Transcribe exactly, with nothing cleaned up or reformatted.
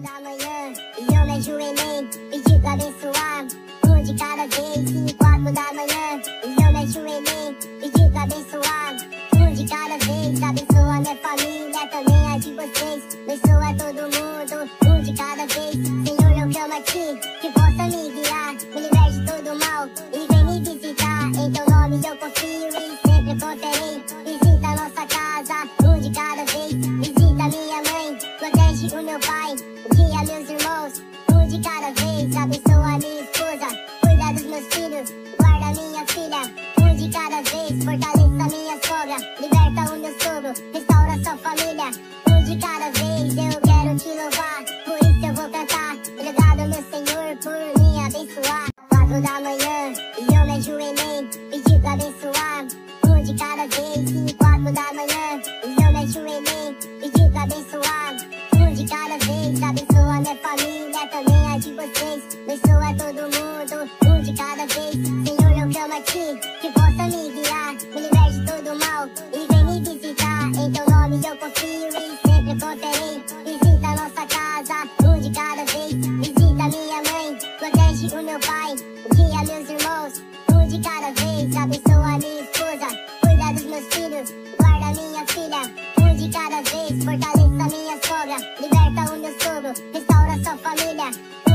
da manhã e eu me ajoelhei, pedi pra abençoar um de cada vez. Cinco, quatro da manhã e eu me ajoelhei, pedi pra abençoar um de cada vez. Abençoa minha família, também a de vocês. Abençoa todo mundo, um de cada vez. Senhor, eu clamo a ti, que possa me guiar, me livre de todo mal e vem me visitar. Em teu nome eu confio e sempre confiarei. Visita a nossa casa, um de cada vez. Visita minha mãe, protege o meu pai, guia meus irmãos, um de cada vez. Abençoa minha esposa, cuida dos meus filhos, guarda minha filha, um de cada vez. Fortaleça minha sogra, liberta o meu sogro, restaura sua família, um de cada vez. Eu quero te louvar, por isso eu vou cantar. Obrigado, meu Senhor, por me abençoar. Quatro da manhã e eu me ajoelhei, pedi pra abençoar um de cada vez. Cinco, quatro da manhã e eu me ajoelhei, pedi pra abençoar um de cada vez. Abençoa minha família, também a de vocês. Abençoa todo mundo, um de cada vez. Senhor, eu clamo a ti, que possa me guiar, me livre de todo mal e vem me visitar. Em teu nome eu confio e sempre confiarei. Visita a nossa casa, um de cada vez. Visita minha mãe, protege o meu pai, guia meus irmãos, um de cada vez. Abençoa minha esposa, cuida dos meus filhos, guarda minha filha, um de cada vez. Fortaleça minha sogra, liberta o meu sogro, restaura sua família,